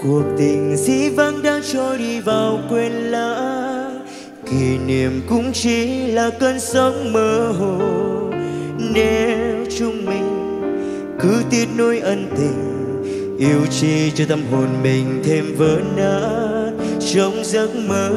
Cuộc tình dĩ vãng đã trôi đi vào quên lãng, kỷ niệm cũng chỉ là cơn sóng mơ hồ. Nếu chúng mình cứ tiếc nuối ân tình, yêu chi cho tâm hồn mình thêm vỡ nát trong giấc mơ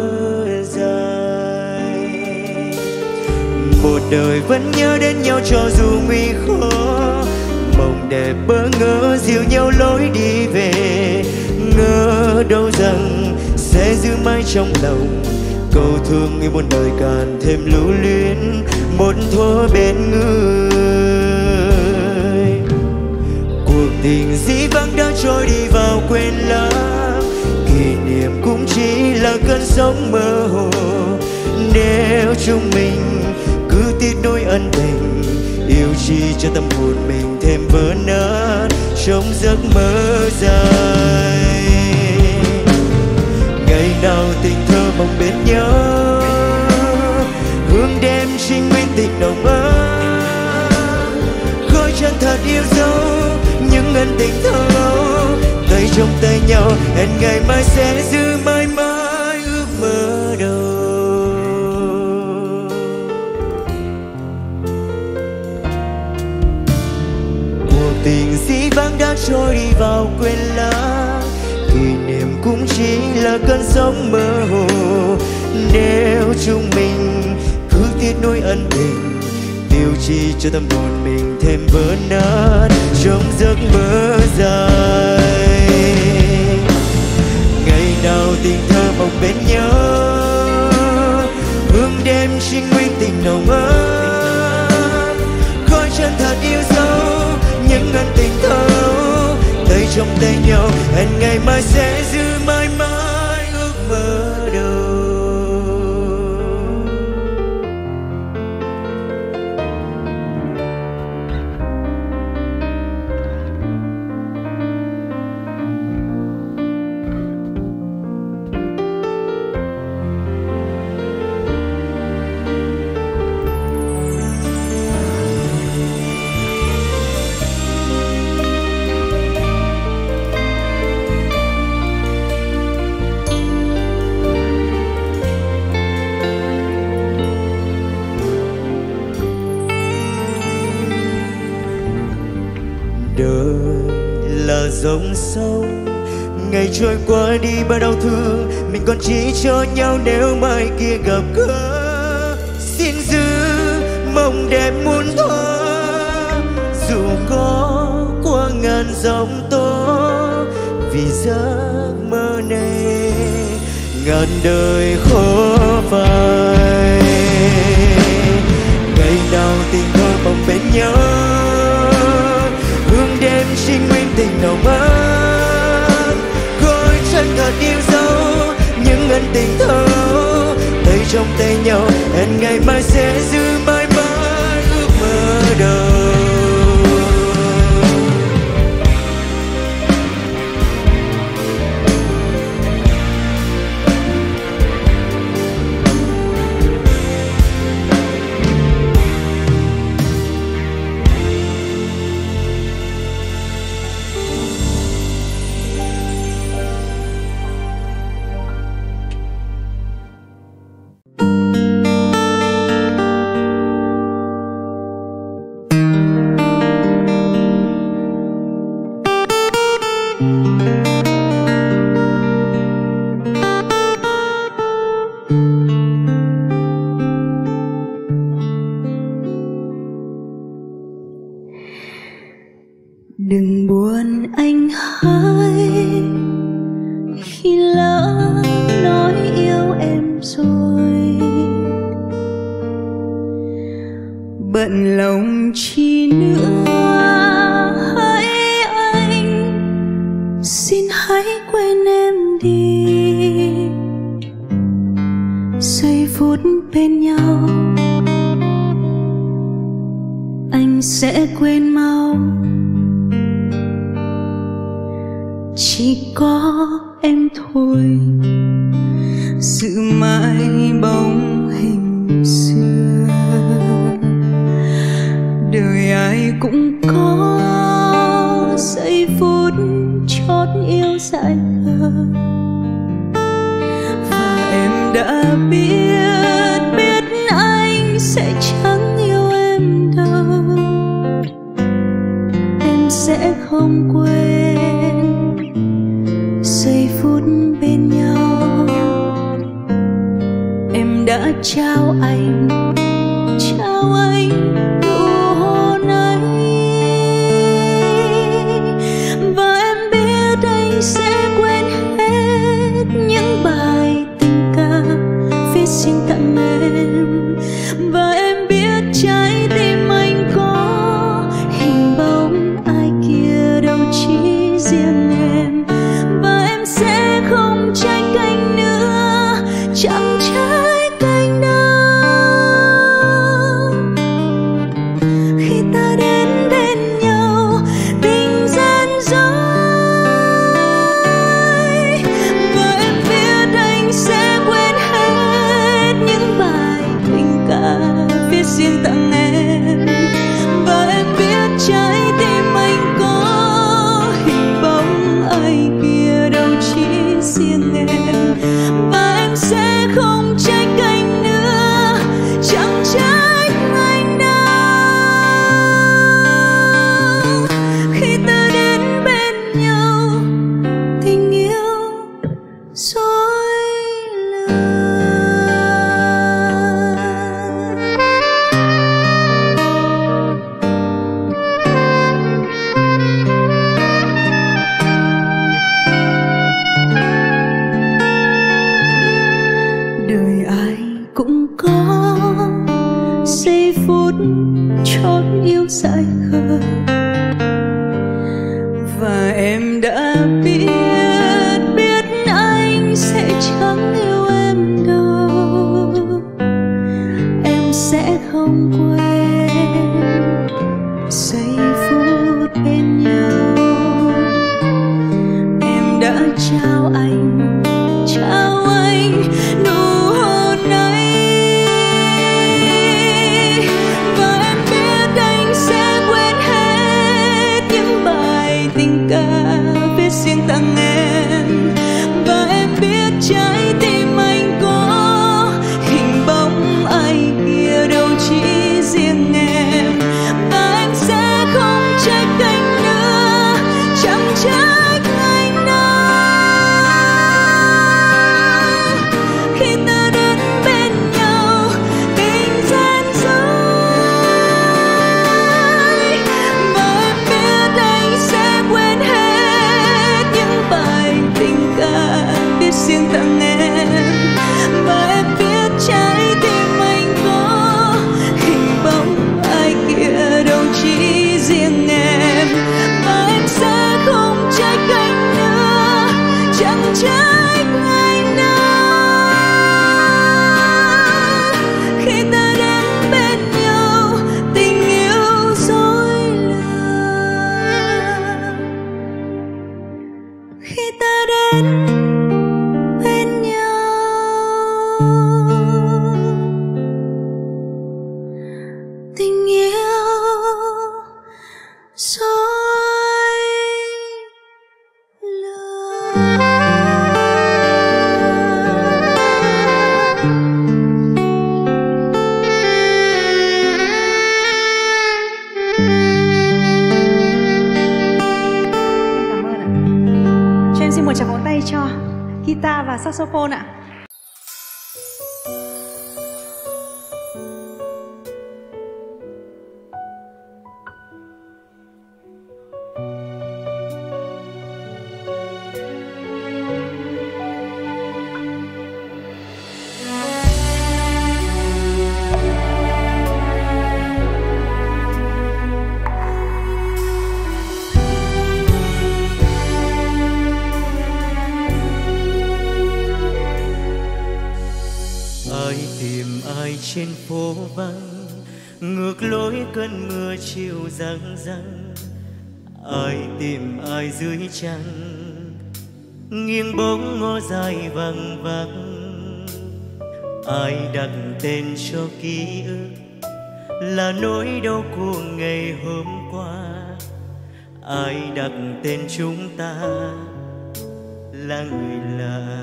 dài. Một đời vẫn nhớ đến nhau cho dù nguy khó, mộng đẹp bỡ ngỡ dìu nhau lối đi về. Ngỡ đâu rằng sẽ giữ mãi trong lòng câu thương yêu muôn đời càng thêm lưu luyến một thuở bên người. Cuộc tình dĩ vãng đã trôi đi vào quên lãng, kỷ niệm cũng chỉ là cơn sóng mơ hồ. Nếu chúng mình cứ tiếc nuối ân tình, yêu chi cho tâm hồn mình thêm vỡ nát trong giấc mơ dài. Ngày nào tình thơ mong bên nhau, hương đêm trinh nguyên tình nồng ấm. Khói chân thật yêu dấu những ân tình thơ ấu, tay trong tay nhau hẹn ngày mai sẽ giữ mãi mãi ước mơ đầu. Tình dĩ vãng đã trôi đi vào quên lãng, kỷ niệm cũng chỉ là cơn sóng mơ hồ. Nếu chúng mình cứ tiếc nuối ân tình, điều chi cho tâm hồn mình thêm vỡ nát trong giấc mơ dài. Ngày nào tình thơ mộng bên nhau, hương đêm trinh nguyên tình nồng ấm. Khói chân thật yêu dấu những ân tình thơ, tay trong tay nhau hẹn ngày mai sẽ giữ mãi mãi ước mơ đầu. Đời là dòng sông, ngày trôi qua đi bao đau thương, mình còn chỉ cho nhau nếu mai kia gặp gỡ. Xin giữ mộng đẹp muôn thuở, dù có qua ngàn dòng tố, vì giấc mơ này ngàn đời khó phai. Ngày nào tình thơ mộng bên nhau, đêm trinh nguyên tình nồng ấm. Khói chân thật yêu dấu những ân tình thơ, tay trong tay nhau hẹn ngày mai sẽ giữ mãi mãi ước mơ đầu. Đừng buồn anh hỡi, khi lỡ nói yêu em rồi. Bận lòng chi nữa hỡi anh, xin hãy quên em đi. Giây phút bên nhau anh sẽ quên mau, chỉ có em thôi giữ mãi bóng hình xưa. Đời ai cũng có giây phút chót yêu dại khờ, Và em đã biết anh sẽ chẳng yêu em đâu. Em sẽ không quên giây phút bên nhau. Em đã trao anh nụ hôn ấy. Và em biết anh sẽ quên hết những bài tình ca viết riêng tặng em. Và em biết trái tim anh có hình bóng ai kia đâu chỉ riêng em. Và em sẽ không trách anh nữa, chẳng trách anh đâu. Khi ta đến bên nhau tình gian dối. Và em biết anh sẽ quên hết những bài tình ca viết riêng tặng em. Và em biết trái tim anh có hình bóng ai kia đâu chỉ riêng em. Và em sẽ không trách anh nữa, chẳng trách anh đâu. Khi ta đến bên nhau tình yêu dối lừa. Đời ai cũng có giây phút chót yêu dại khờ. Và em đã biết anh sẽ chẳng yêu em đâu. Em sẽ không quên giây phút bên nhau. Em đã trao anh nụ hôn ấy. Và em biết anh sẽ quên hết những bài tình ca viết riêng tặng em. Và em biết trái tim anh có hình bóng ai kia đâu chỉ riêng em. Và em sẽ không trách anh nữa, chẳng trách anh đâu. Khi ta đến bên nhau tình gian dối. Và em biết anh sẽ quên hết những bài tình ca viết riêng tặng em. Và em biết trái tim anh có hình bóng ai kia đâu chỉ riêng em. Và em sẽ không trách anh nữa, chẳng trách anh đâu. Khi ta đến bên nhau tình yêu dối lừa. Khi ta đến bên nhau tình yêu dối lừa. Cảm ơn ạ. Cho em xin một tràng vỗ tay cho guitar và saxophone ạ. Trên phố vắng ngược lối cơn mưa chiều răng răng. Ai tìm ai dưới trăng nghiêng bóng ngó dài vắng vắng. Ai đặt tên cho ký ức là nỗi đau của ngày hôm qua. Ai đặt tên chúng ta là người lạ.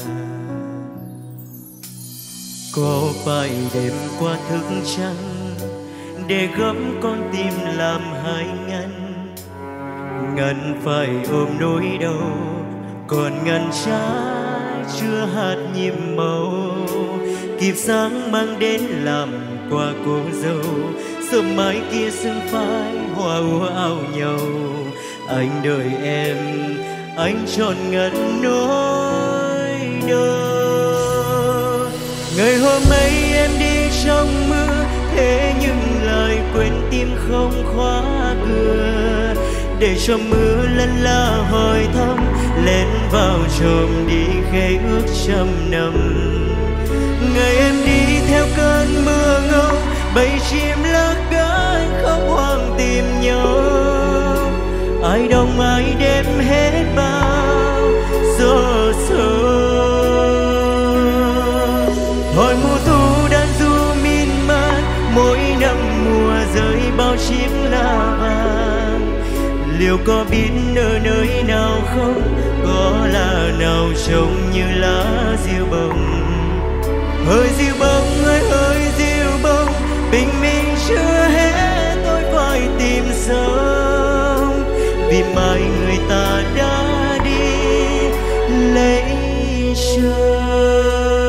Có phải đêm qua thức trắng để gấm con tim làm hai ngăn? Ngăn phải ôm nỗi đau, còn ngăn trái chưa hạt nhiệm màu. Kịp sáng mang đến làm quà cô dâu, sớm mai kia sương phai hoa úa áo nhau. Anh đợi em, anh trọn ngần nỗi đau. Ngày hôm ấy em đi trong mưa, thế nhưng lời quên tim không khóa cửa. Để cho mưa lân la hỏi thăm, lên vào trộm đi khế ước trăm năm. Ngày em đi theo cơn mưa ngâu, bầy chim lá cánh khóc hoang tìm nhau. Ai đông ai đêm hết bao gió sớm. Hỏi mùa thu đan du miên man, mỗi năm mùa rơi bao chiếc lá vàng. Liệu có biết ở nơi nào không, có là nào trông như lá diêu bông. Hơi diêu bông ơi hơi diêu bông, bình minh chưa hết tôi phải tìm sớm. Vì mai người ta đã đi lấy chồng.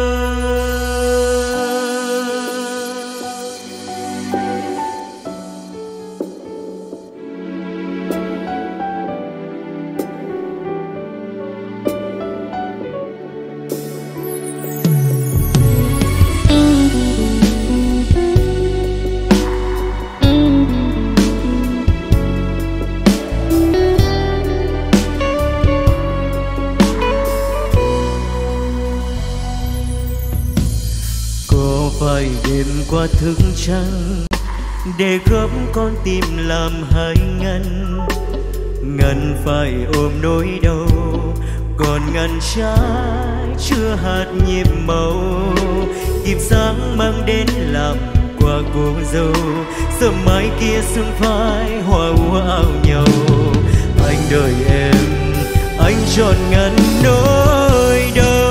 Phải đêm qua thức trắng để gấp con tim làm hai ngăn. Ngăn phải ôm nỗi đau, còn ngăn trái chưa hạt nhịp màu. Kịp sáng mang đến làm quà cô dâu, sớm mai kia sương phai hoa úa áo nhau. Anh đợi em, anh trọn ngăn nỗi đau.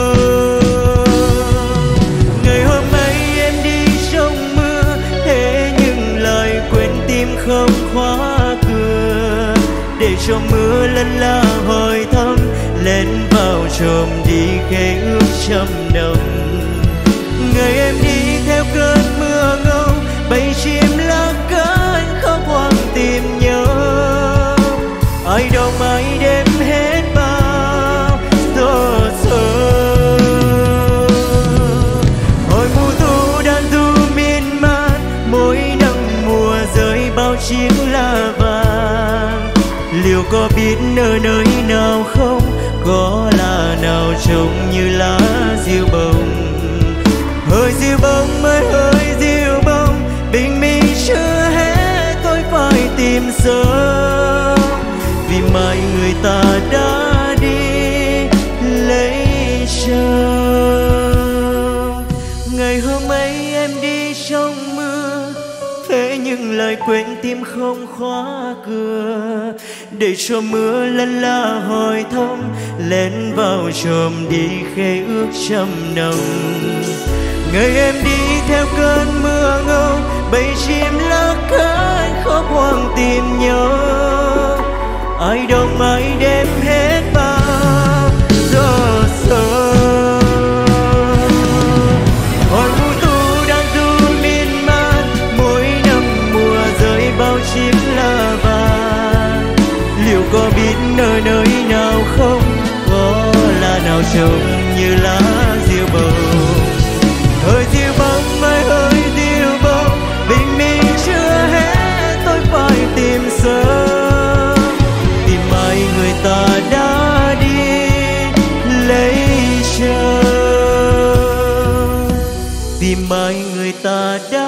Không khóa cửa, để cho mưa lân la hỏi thăm, lên vào trộm đi khế ước trăm năm. Ngày em đi theo cơn mưa ngâu, bầy chim lá cánh khóc hoang tìm nhau. Ai đông ai đêm hết bao gió sớm. Hồi mùa thu đan du miên man, mỗi năm mùa rơi bao chiếc lá vàng. Liệu có biết ở nơi nào không, có là nào trông như lá diêu bông. Hơi diêu bông ơi hơi diêu bông, bình minh chưa hết tôi phải tìm sớm. Vì mai người ta đã đi lấy chồng. Ngày hôm ấy em đi trong mưa, thế nhưng lời quên tim không khóa cửa. Để cho mưa lân la hỏi thăm, lên vào trộm đi khế ước trăm năm. Ngày em đi theo cơn mưa ngâu, bầy chim lá cánh khóc hoang tìm nhau. Ai đông ai đêm hết bao gió sớm. Hồi mùa thu đang du miên man, mỗi năm mùa rơi bao chiếc lá vàng. Liệu có biết ở nơi nào không, có là nào trông như lá diêu bông. Hơi diêu bông ơi hơi diêu bông, bình minh chưa hết tôi phải tìm sớm. Tìm mai người ta đã đi lấy chồng. Tìm mai người ta đã